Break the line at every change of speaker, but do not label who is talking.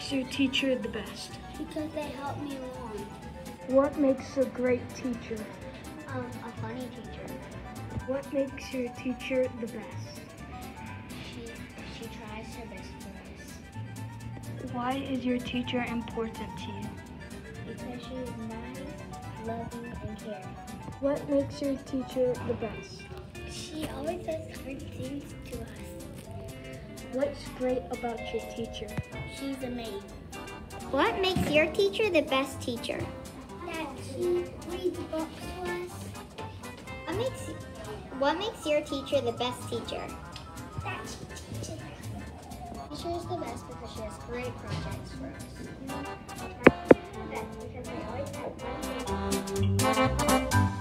makes your teacher the best?
Because they help me along.
What makes a great teacher?
A funny teacher.
What makes your teacher the best?
She tries her best for us.
Why is your teacher important to you?
Because she is nice, loving, and caring.
What makes your teacher the best?
She always says hard things to us.
What's great about your teacher?
She's amazing.
What makes your teacher the best teacher?
That she reads books to us.
What makes your teacher the best teacher?
That she teaches us. Teacher is the best because she has great projects for us. That's because they always have fun.